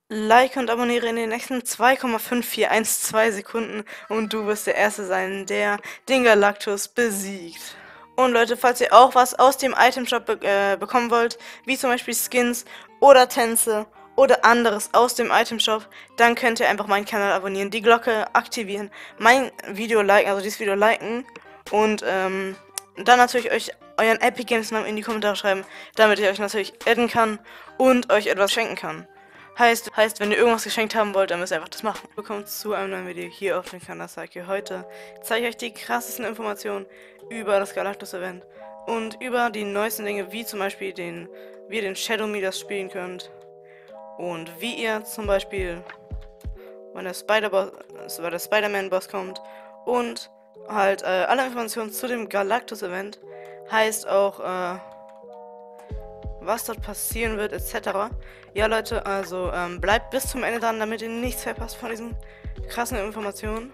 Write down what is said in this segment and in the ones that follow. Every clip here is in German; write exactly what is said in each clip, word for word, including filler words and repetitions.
Like und abonniere in den nächsten zwei Komma fünf vier eins zwei Sekunden und du wirst der Erste sein, der den Galactus besiegt. Und Leute, falls ihr auch was aus dem Itemshop be äh, bekommen wollt, wie zum Beispiel Skins oder Tänze oder anderes aus dem Itemshop, dann könnt ihr einfach meinen Kanal abonnieren, die Glocke aktivieren, mein Video liken, also dieses Video liken und ähm, dann natürlich euch euren Epic Games Namen in die Kommentare schreiben, damit ich euch natürlich adden kann und euch etwas schenken kann. Heißt, heißt, wenn ihr irgendwas geschenkt haben wollt, dann müsst ihr einfach das machen. Willkommen zu einem neuen Video hier auf dem Kanal Saki. Heute zeige ich euch die krassesten Informationen über das Galactus Event und über die neuesten Dinge, wie zum Beispiel den, wie ihr den Shadow Midas spielen könnt und wie ihr zum Beispiel, wenn der Spider-Boss, weil der Spider-Man-Boss kommt und halt äh, alle Informationen zu dem Galactus Event, heißt auch, äh, was dort passieren wird, et cetera. Ja, Leute, also ähm, bleibt bis zum Ende dran, damit ihr nichts verpasst von diesen krassen Informationen.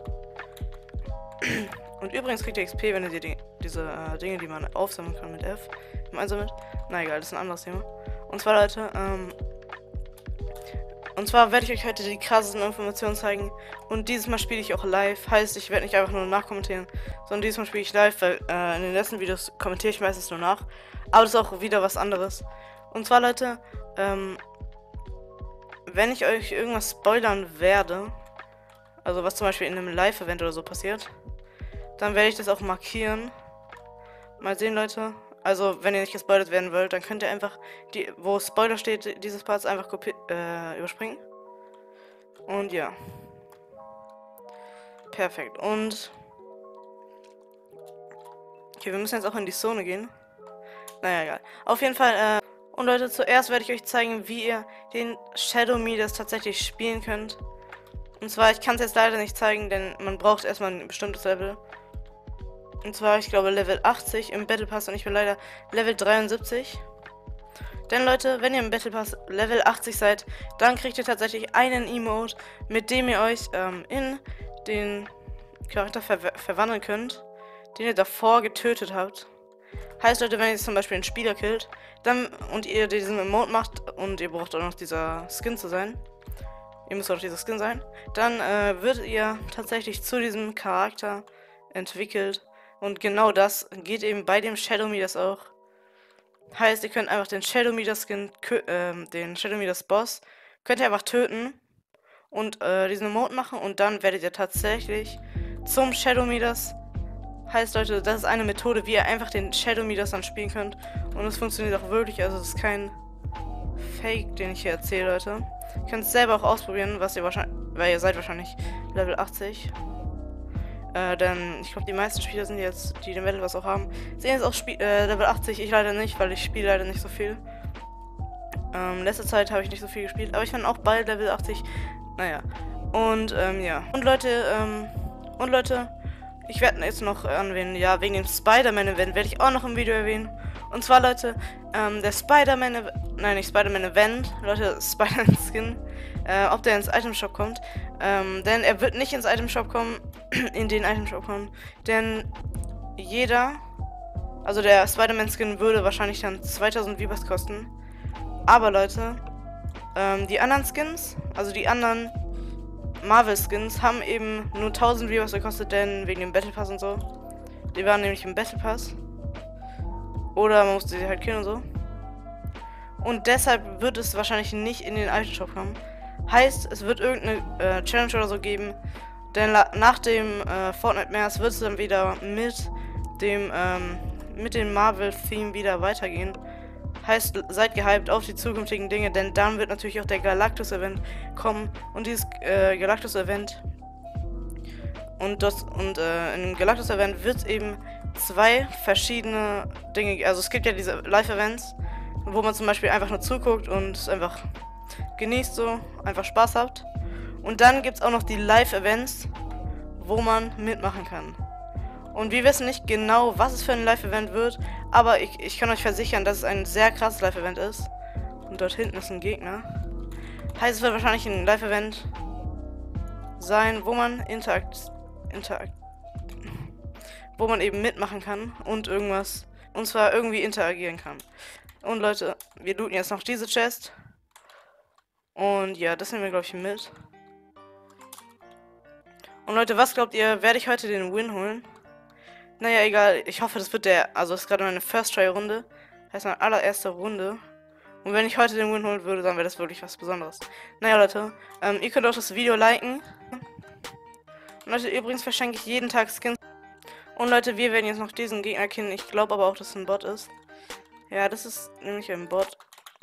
Und übrigens kriegt ihr X P, wenn ihr die, diese äh, Dinge, die man aufsammeln kann mit F, im einsammelt. Na egal, das ist ein anderes Thema. Und zwar, Leute, ähm, und zwar werde ich euch heute die krassesten Informationen zeigen. Und dieses Mal spiele ich auch live. Heißt, ich werde nicht einfach nur nachkommentieren, sondern dieses Mal spiele ich live, weil äh, in den letzten Videos kommentiere ich meistens nur nach. Aber das ist auch wieder was anderes. Und zwar, Leute, ähm, wenn ich euch irgendwas spoilern werde, also was zum Beispiel in einem Live-Event oder so passiert, dann werde ich das auch markieren. Mal sehen, Leute. Also, wenn ihr nicht gespoilert werden wollt, dann könnt ihr einfach, die, wo Spoiler steht, dieses Parts einfach äh, überspringen. Und ja. Perfekt. Und okay, wir müssen jetzt auch in die Zone gehen. Naja, egal. Auf jeden Fall, äh, und Leute, zuerst werde ich euch zeigen, wie ihr den Shadow Midas tatsächlich spielen könnt. Und zwar, ich kann es jetzt leider nicht zeigen, denn man braucht erstmal ein bestimmtes Level. Und zwar, ich glaube, Level achtzig im Battle Pass und ich bin leider Level dreiundsiebzig. Denn Leute, wenn ihr im Battle Pass Level achtzig seid, dann kriegt ihr tatsächlich einen Emote, mit dem ihr euch ähm, in den Charakter ver verwandeln könnt, den ihr davor getötet habt. Heißt, Leute, wenn ihr jetzt zum Beispiel einen Spieler killt, dann und ihr diesen Emote macht und ihr braucht auch noch dieser Skin zu sein, ihr müsst auch dieser Skin sein, dann äh, wird ihr tatsächlich zu diesem Charakter entwickelt. Und genau das geht eben bei dem Shadow Midas auch. Heißt, ihr könnt einfach den Shadow Midas Skin, äh, den Shadow Midas Boss, könnt ihr einfach töten und äh, diesen Emote machen und dann werdet ihr tatsächlich zum Shadow Midas. Heißt, Leute, das ist eine Methode, wie ihr einfach den Shadow Midas dann spielen könnt. Und es funktioniert auch wirklich, also es ist kein Fake, den ich hier erzähle, Leute. Ihr könnt es selber auch ausprobieren, was ihr wahrscheinlich, weil ihr seid wahrscheinlich Level achtzig. Äh, denn ich glaube, die meisten Spieler sind jetzt, die den Battle Pass auch haben, sind jetzt auch Spie äh, Level achtzig. Ich leider nicht, weil ich spiele leider nicht so viel. Ähm, letzte Zeit habe ich nicht so viel gespielt, aber ich bin auch bald Level achtzig. Naja. Und, ähm, ja. Und Leute, ähm, und Leute, ich werde jetzt noch erwähnen, ja, wegen dem Spider-Man-Event werde ich auch noch im Video erwähnen. Und zwar, Leute, ähm, der Spider-Man, nein, nicht Spider-Man-Event, Leute, Spider-Man-Skin, äh, ob der ins Item-Shop kommt. Ähm, denn er wird nicht ins Item-Shop kommen, in den Item-Shop kommen. Denn jeder, also der Spider-Man-Skin würde wahrscheinlich dann zweitausend V-Bucks kosten. Aber, Leute, ähm, die anderen Skins, also die anderen Marvel-Skins haben eben nur tausend V-Bucks gekostet, denn wegen dem Battle Pass und so. Die waren nämlich im Battle Pass. Oder man musste sie halt killen und so. Und deshalb wird es wahrscheinlich nicht in den alten Shop kommen. Heißt, es wird irgendeine äh, Challenge oder so geben. Denn nach dem äh, Fortnite-März wird es dann wieder mit dem, ähm, mit dem Marvel-Theme wieder weitergehen. Heißt, seid gehypt auf die zukünftigen Dinge, denn dann wird natürlich auch der Galactus-Event kommen. Und dieses äh, Galactus-Event und das und äh, in dem Galactus-Event wird es eben zwei verschiedene Dinge. Also es gibt ja diese Live-Events, wo man zum Beispiel einfach nur zuguckt und es einfach genießt, so einfach Spaß habt. Und dann gibt es auch noch die Live-Events, wo man mitmachen kann. Und wir wissen nicht genau, was es für ein Live-Event wird, aber ich, ich kann euch versichern, dass es ein sehr krasses Live-Event ist. Und dort hinten ist ein Gegner. Heißt, es wird wahrscheinlich ein Live-Event sein, wo man interakt, interakt, wo man eben mitmachen kann und irgendwas, und zwar irgendwie interagieren kann. Und Leute, wir looten jetzt noch diese Chest. Und ja, das nehmen wir, glaube ich, mit. Und Leute, was glaubt ihr, werde ich heute den Win holen? Naja, egal. Ich hoffe, das wird der... Also, das ist gerade meine First-Try-Runde. Das heißt, meine allererste Runde. Und wenn ich heute den Win holen würde, dann wäre das wirklich was Besonderes. Naja, Leute. Ähm, ihr könnt auch das Video liken. Und Leute, übrigens verschenke ich jeden Tag Skins. Und Leute, wir werden jetzt noch diesen Gegner kennen. Ich glaube aber auch, dass es ein Bot ist. Ja, das ist nämlich ein Bot.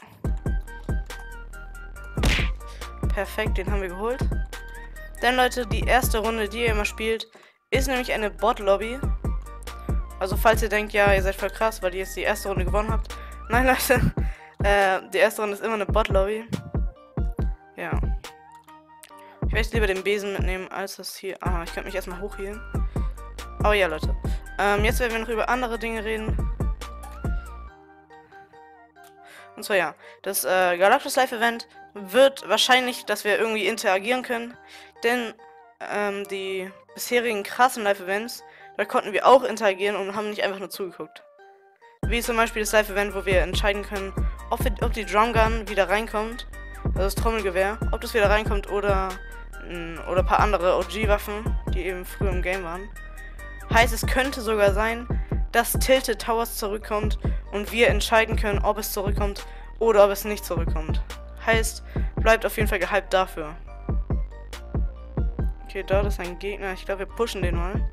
Perfekt, den haben wir geholt. Denn Leute, die erste Runde, die ihr immer spielt, ist nämlich eine Bot-Lobby. Also falls ihr denkt, ja, ihr seid voll krass, weil ihr jetzt die erste Runde gewonnen habt. Nein, Leute, äh, die erste Runde ist immer eine Bot-Lobby. Ja. Ich werde lieber den Besen mitnehmen, als das hier... Ah, ich könnte mich erstmal hochhielen. Aber ja, Leute. Ähm, jetzt werden wir noch über andere Dinge reden. Und zwar ja, das äh, Galactus Live Event wird wahrscheinlich, dass wir irgendwie interagieren können. Denn ähm, die bisherigen krassen Live Events, da konnten wir auch interagieren und haben nicht einfach nur zugeguckt. Wie zum Beispiel das Live Event, wo wir entscheiden können, ob, wir, ob die Drum Gun wieder reinkommt. Also das Trommelgewehr, ob das wieder reinkommt oder, mh, oder ein paar andere O G-Waffen, die eben früher im Game waren. Heißt, es könnte sogar sein, dass Tilted Towers zurückkommt und wir entscheiden können, ob es zurückkommt oder ob es nicht zurückkommt. Heißt, bleibt auf jeden Fall gehypt dafür. Okay, dort ist ein Gegner. Ich glaube, wir pushen den mal.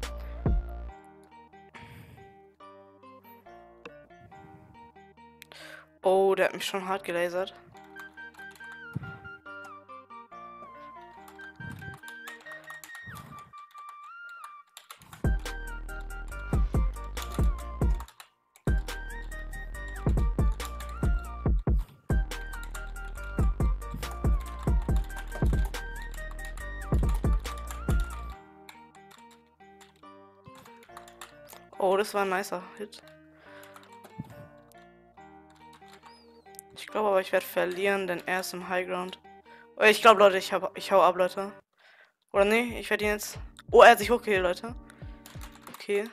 Oh, der hat mich schon hart gelasert. Oh, das war ein nicer Hit. Ich glaube aber, ich werde verlieren, denn er ist im Highground. Oh, ich glaube, Leute, ich, hab, ich hau ab, Leute. Oder nee, ich werde ihn jetzt... Oh, er hat sich hochgeheilt, Leute. Okay.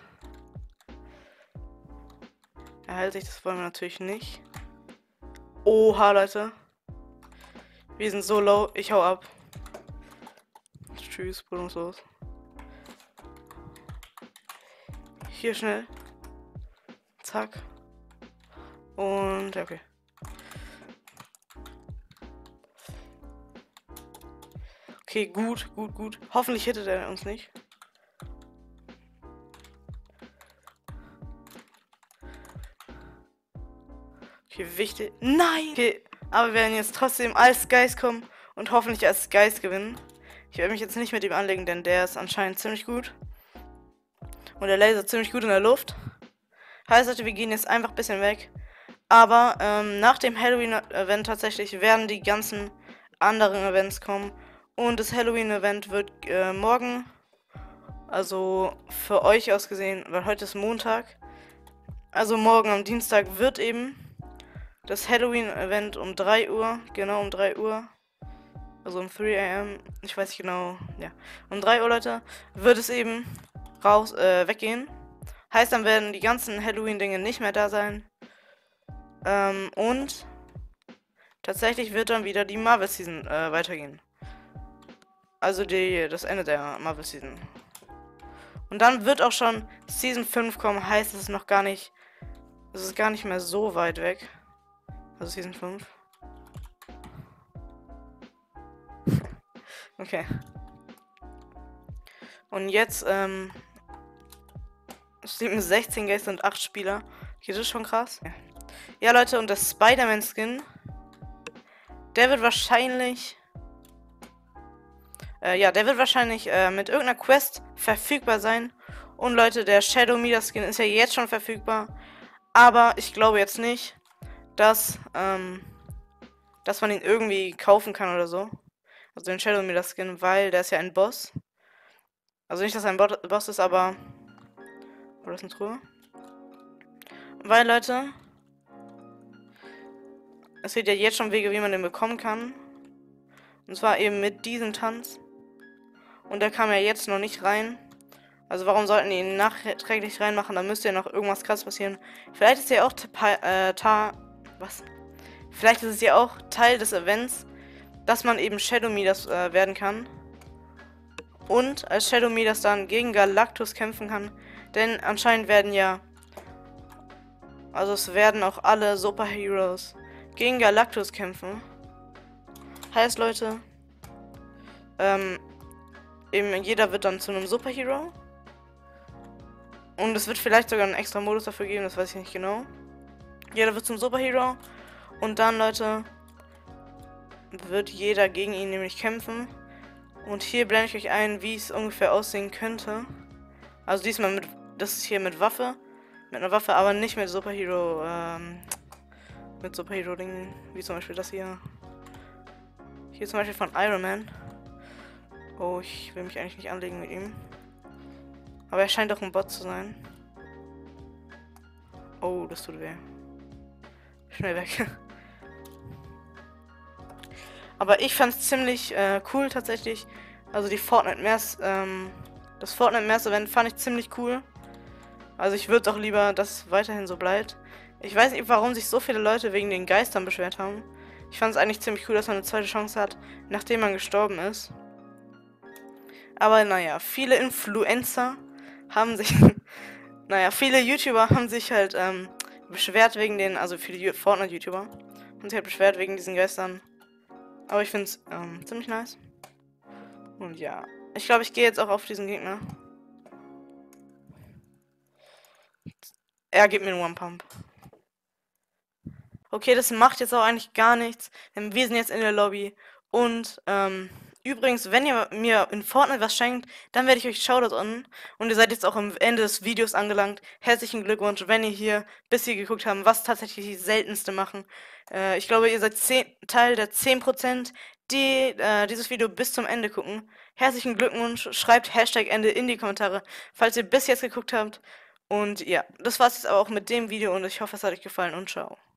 Er heilt sich, das wollen wir natürlich nicht. Oha, Leute. Wir sind so low, ich hau ab. Tschüss, bonuslos. Hier schnell. Zack. Und ja, okay. Okay, gut, gut, gut. Hoffentlich hittet er uns nicht. Okay, wichtig. Nein! Okay, aber wir werden jetzt trotzdem als Geist kommen und hoffentlich als Geist gewinnen. Ich werde mich jetzt nicht mit ihm anlegen, denn der ist anscheinend ziemlich gut. Und der Laser ziemlich gut in der Luft. Heißt, Leute, wir gehen jetzt einfach ein bisschen weg. Aber ähm, nach dem Halloween-Event tatsächlich werden die ganzen anderen Events kommen. Und das Halloween-Event wird äh, morgen, also für euch aus gesehen, weil heute ist Montag. Also morgen am Dienstag wird eben das Halloween-Event um drei Uhr, genau um drei Uhr. Also um drei A M, ich weiß nicht genau, ja. Um drei Uhr, Leute, wird es eben raus, äh, weggehen. Heißt, dann werden die ganzen Halloween-Dinge nicht mehr da sein. Ähm, und tatsächlich wird dann wieder die Marvel-Season äh, weitergehen. Also die, das Ende der Marvel-Season. Und dann wird auch schon Season fünf kommen, heißt es ist noch gar nicht, es ist gar nicht mehr so weit weg. Also Season fünf. Okay. Und jetzt, ähm, steht sechzehn Gäste und acht Spieler. Okay, das ist schon krass. Ja, ja Leute, und das Spider-Man-Skin, der wird wahrscheinlich, äh, ja, der wird wahrscheinlich äh, mit irgendeiner Quest verfügbar sein. Und Leute, der Shadow Meter Skin ist ja jetzt schon verfügbar. Aber ich glaube jetzt nicht, dass, ähm, dass man ihn irgendwie kaufen kann oder so. Also den Shadow Meter Skin, weil der ist ja ein Boss. Also nicht, dass er ein Bo Boss ist, aber... Oder ist eine Truhe? Weil, Leute... Es gibt ja jetzt schon Wege, wie man den bekommen kann. Und zwar eben mit diesem Tanz. Und der kam ja jetzt noch nicht rein. Also warum sollten die ihn nachträglich reinmachen? Da müsste ja noch irgendwas krass passieren. Vielleicht ist ja auch... Ta äh, ta was? Vielleicht ist es ja auch Teil des Events, dass man eben Shadow Midas äh, werden kann. Und als Shadow Midas dann gegen Galactus kämpfen kann. Denn anscheinend werden ja, also es werden auch alle Superheroes gegen Galactus kämpfen. Heißt, Leute, ähm, eben jeder wird dann zu einem Superhero. Und es wird vielleicht sogar einen extra Modus dafür geben, das weiß ich nicht genau. Jeder wird zum Superhero. Und dann, Leute, wird jeder gegen ihn nämlich kämpfen. Und hier blende ich euch ein, wie es ungefähr aussehen könnte. Also diesmal mit, das ist hier mit Waffe. Mit einer Waffe, aber nicht mit Superhero, ähm, mit Superhero-Dingen, wie zum Beispiel das hier. Hier zum Beispiel von Iron Man. Oh, ich will mich eigentlich nicht anlegen mit ihm. Aber er scheint doch ein Bot zu sein. Oh, das tut weh. Schnell weg. Aber ich fand es ziemlich äh, cool tatsächlich. Also die Fortnite Mass, ähm, das Fortnite Mass Event fand ich ziemlich cool. Also ich würde auch lieber, dass es weiterhin so bleibt. Ich weiß nicht, warum sich so viele Leute wegen den Geistern beschwert haben. Ich fand es eigentlich ziemlich cool, dass man eine zweite Chance hat, nachdem man gestorben ist. Aber naja, viele Influencer haben sich, naja, viele YouTuber haben sich halt ähm, beschwert wegen den, also viele Fortnite-YouTuber haben sich halt beschwert wegen diesen Geistern. Aber ich finde es ähm, ziemlich nice. Und ja, ich glaube, ich gehe jetzt auch auf diesen Gegner. Er gibt mir einen One-Pump. Okay, das macht jetzt auch eigentlich gar nichts, denn wir sind jetzt in der Lobby. Und, ähm, übrigens, wenn ihr mir in Fortnite was schenkt, dann werde ich euch Shoutout an. Und ihr seid jetzt auch am Ende des Videos angelangt. Herzlichen Glückwunsch, wenn ihr hier bis hier geguckt habt, was tatsächlich die seltenste machen. Äh, ich glaube, ihr seid zehn, Teil der zehn Prozent, die äh, dieses Video bis zum Ende gucken. Herzlichen Glückwunsch, schreibt Hashtag Ende in die Kommentare, falls ihr bis jetzt geguckt habt. Und ja, das war's jetzt aber auch mit dem Video und ich hoffe, es hat euch gefallen und ciao.